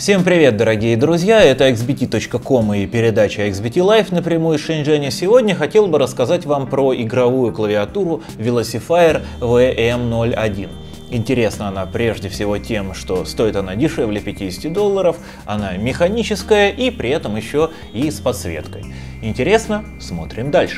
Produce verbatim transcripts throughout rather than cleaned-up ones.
Всем привет, дорогие друзья, это икс би ти точка ком и передача икс би ти Live напрямую из Шэньчжэня. Сегодня хотел бы рассказать вам про игровую клавиатуру Velocifier ви эм ноль один. Интересна она прежде всего тем, что стоит она дешевле пятидесяти долларов, она механическая и при этом еще и с подсветкой. Интересно? Смотрим дальше.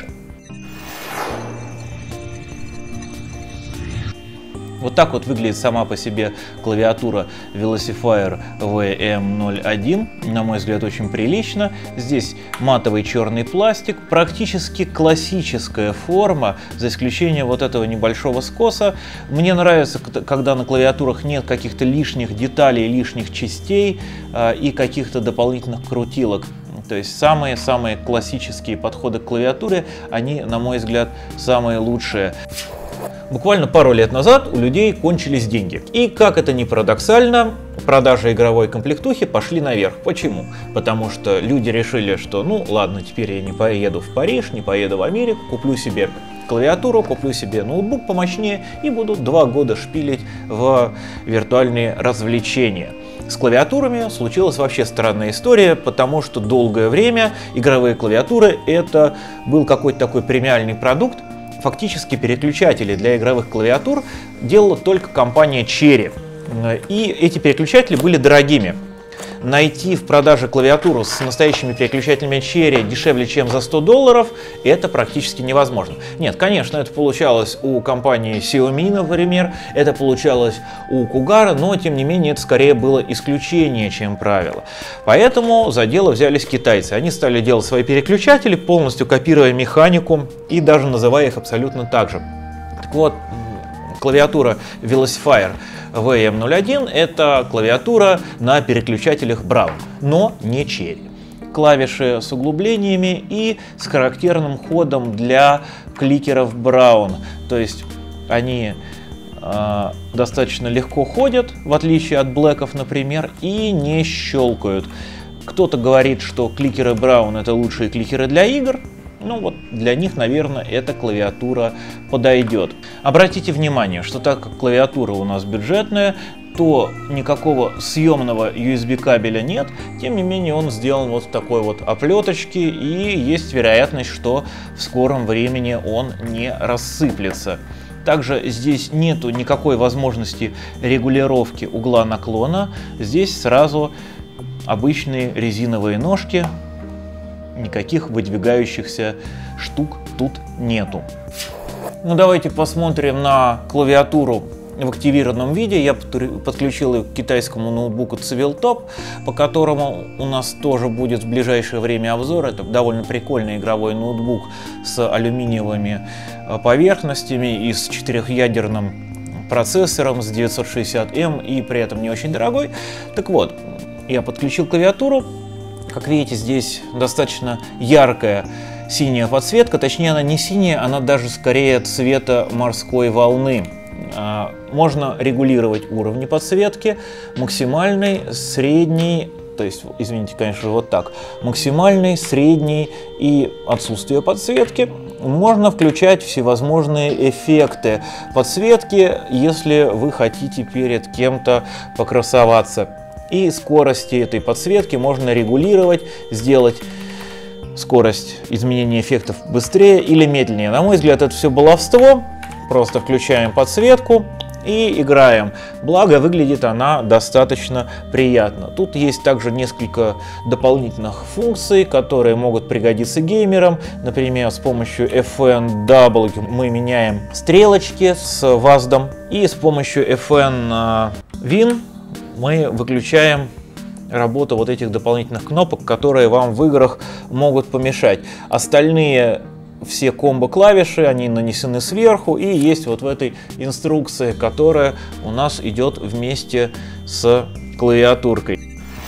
Вот так вот выглядит сама по себе клавиатура Velocifier ви эм ноль один. На мой взгляд, очень прилично. Здесь матовый черный пластик, практически классическая форма, за исключением вот этого небольшого скоса. Мне нравится, когда на клавиатурах нет каких-то лишних деталей, лишних частей э, и каких-то дополнительных крутилок. То есть самые-самые классические подходы к клавиатуре, они, на мой взгляд, самые лучшие. Буквально пару лет назад у людей кончились деньги. И, как это ни парадоксально, продажи игровой комплектухи пошли наверх. Почему? Потому что люди решили, что ну ладно, теперь я не поеду в Париж, не поеду в Америку, куплю себе клавиатуру, куплю себе ноутбук помощнее и буду два года шпилить в виртуальные развлечения. С клавиатурами случилась вообще странная история, потому что долгое время игровые клавиатуры это был какой-то такой премиальный продукт. Фактически переключатели для игровых клавиатур делала только компания Cherry. И эти переключатели были дорогими. Найти в продаже клавиатуру с настоящими переключателями Cherry дешевле, чем за сто долларов, это практически невозможно. Нет, конечно, это получалось у компании Xiaomi, например, это получалось у Cougar, но тем не менее это скорее было исключение, чем правило. Поэтому за дело взялись китайцы. Они стали делать свои переключатели, полностью копируя механику и даже называя их абсолютно так же. Так вот, клавиатура Velocifier ви эм ноль один это клавиатура на переключателях Braun, но не Cherry. Клавиши с углублениями и с характерным ходом для кликеров Braun. То есть они э, достаточно легко ходят, в отличие от блэков, например, и не щелкают. Кто-то говорит, что кликеры Braun это лучшие кликеры для игр. Ну вот для них, наверное, эта клавиатура подойдет. Обратите внимание, что так как клавиатура у нас бюджетная, то никакого съемного ю эс би кабеля нет. Тем не менее, он сделан вот в такой вот оплеточке, и есть вероятность, что в скором времени он не рассыплется. Также здесь нету никакой возможности регулировки угла наклона. Здесь сразу обычные резиновые ножки. Никаких выдвигающихся штук тут нету. Ну давайте посмотрим на клавиатуру в активированном виде. Я подключил ее к китайскому ноутбуку Civiltop, по которому у нас тоже будет в ближайшее время обзор. Это довольно прикольный игровой ноутбук с алюминиевыми поверхностями и с четырехъядерным процессором с девятьсот шестьдесят эм и при этом не очень дорогой. Так вот, я подключил клавиатуру. Как видите, здесь достаточно яркая синяя подсветка, точнее она не синяя, она даже скорее цвета морской волны. Можно регулировать уровни подсветки, максимальный, средний, то есть, извините, конечно, вот так, максимальный, средний и отсутствие подсветки. Можно включать всевозможные эффекты подсветки, если вы хотите перед кем-то покрасоваться. И скорости этой подсветки можно регулировать, сделать скорость изменения эффектов быстрее или медленнее. На мой взгляд, это все баловство. Просто включаем подсветку и играем. Благо, выглядит она достаточно приятно. Тут есть также несколько дополнительных функций, которые могут пригодиться геймерам. Например, с помощью эф эн дабл ю мы меняем стрелочки с ваздом. И с помощью эф эн вин мы выключаем работу вот этих дополнительных кнопок, которые вам в играх могут помешать. Остальные все комбо-клавиши, они нанесены сверху и есть вот в этой инструкции, которая у нас идет вместе с клавиатуркой.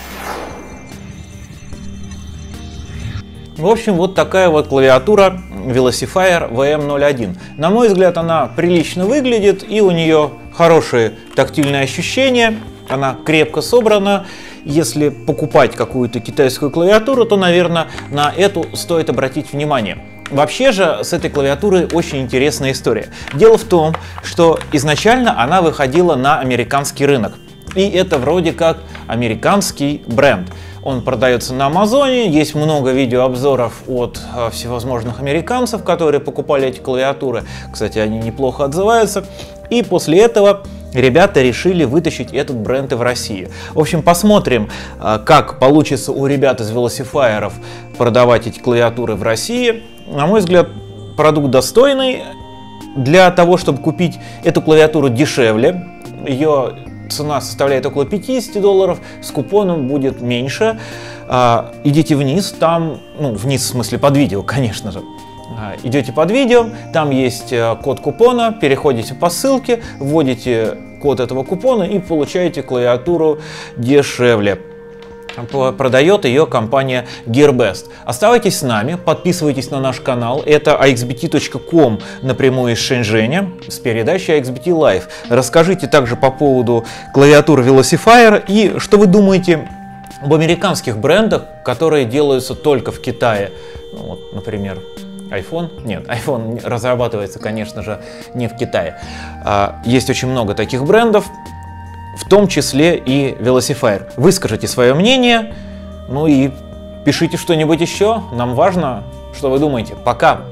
В общем, вот такая вот клавиатура Velocifier ви эм ноль один. На мой взгляд, она прилично выглядит и у нее хорошие тактильные ощущения. Она крепко собрана. Если покупать какую-то китайскую клавиатуру, то, наверное, на эту стоит обратить внимание. Вообще же с этой клавиатурой очень интересная история. Дело в том, что изначально она выходила на американский рынок. И это вроде как американский бренд. Он продается на Амазоне, есть много видеообзоров от э, всевозможных американцев, которые покупали эти клавиатуры. Кстати, они неплохо отзываются. И после этого ребята решили вытащить этот бренд и в России. В общем, посмотрим, э, как получится у ребят из Velocifyer'ов продавать эти клавиатуры в России. На мой взгляд, продукт достойный. Для того, чтобы купить эту клавиатуру дешевле, ее цена составляет около пятидесяти долларов, с купоном будет меньше. А, идите вниз, там, ну, вниз в смысле под видео, конечно же. А, идете под видео, там есть код купона, переходите по ссылке, вводите код этого купона и получаете клавиатуру дешевле. Продает ее компания Gearbest. Оставайтесь с нами, подписывайтесь на наш канал. Это эй икс би ти точка ком напрямую из Шэньчжэня с передачей эй икс би ти Live. Расскажите также по поводу клавиатуры Velocifyer и что вы думаете об американских брендах, которые делаются только в Китае. Ну, вот, например, iPhone. Нет, iPhone разрабатывается, конечно же, не в Китае. Есть очень много таких брендов, в том числе и Velocifyer. Выскажите свое мнение, ну и пишите что-нибудь еще. Нам важно, что вы думаете. Пока!